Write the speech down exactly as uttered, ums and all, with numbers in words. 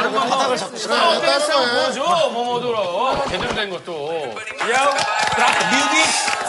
바닥을 잡고 싶어. 어, 댄스 한번 보여줘, 모모도로. 제대로 된 것도. Yo, drop the music.